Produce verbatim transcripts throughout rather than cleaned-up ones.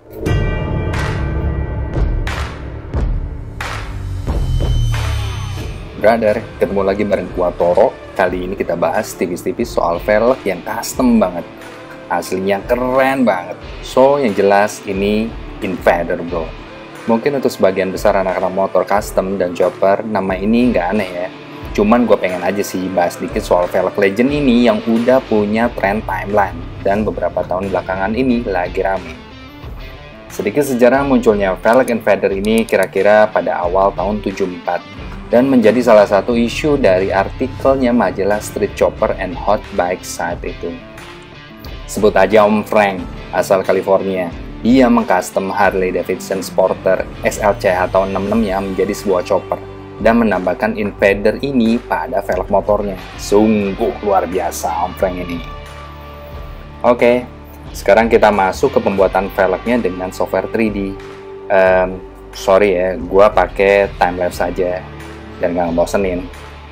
Brother, ketemu lagi bareng gua Toro. Kali ini kita bahas tipis-tipis soal velg yang custom banget. Aslinya keren banget. So, yang jelas ini invader bro. Mungkin untuk sebagian besar anak-anak motor custom dan chopper, nama ini nggak aneh ya. Cuman gue pengen aja sih bahas dikit soal velg legend ini yang udah punya trend timeline. Dan beberapa tahun belakangan ini lagi rame. Sedikit sejarah munculnya velg invader ini kira-kira pada awal tahun tujuh puluh empat. Dan menjadi salah satu isu dari artikelnya majalah Street Chopper and Hot Bike saat itu. Sebut aja Om Frank, asal California. Dia mengcustom Harley Davidson Sporter S L C H tahun enam puluh enam-nya menjadi sebuah chopper dan menambahkan invader ini pada velg motornya. Sungguh luar biasa Om Frank ini. Oke, sekarang kita masuk ke pembuatan velgnya dengan software tiga D. Um, sorry ya, gua pakai timelapse saja. Dan gak ngebosenin.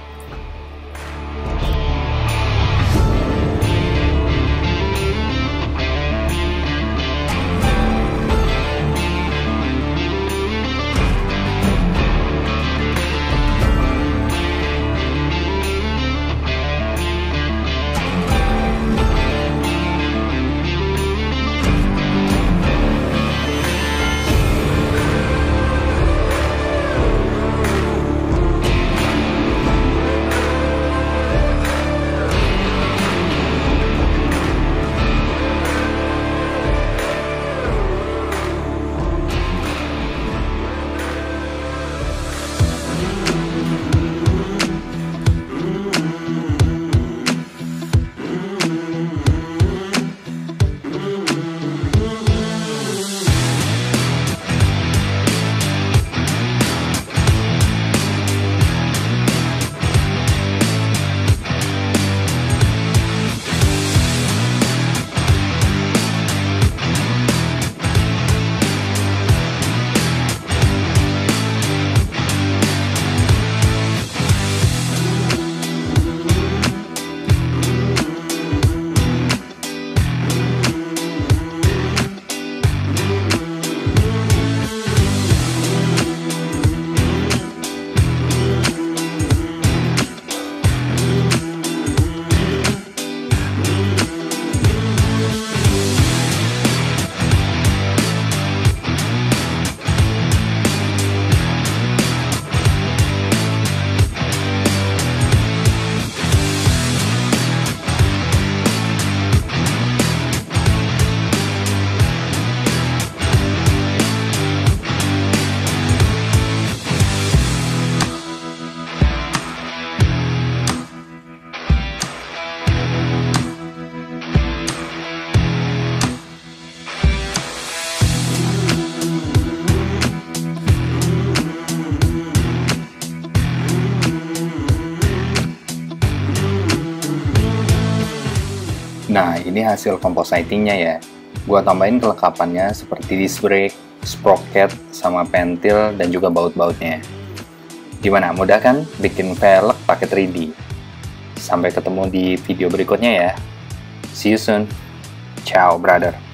Nah, ini hasil compositingnya ya. Gua tambahin kelengkapannya seperti disc brake, sprocket, sama pentil, dan juga baut-bautnya. Gimana, mudah kan bikin velg pakai tiga D? Sampai ketemu di video berikutnya ya. See you soon. Ciao, brother.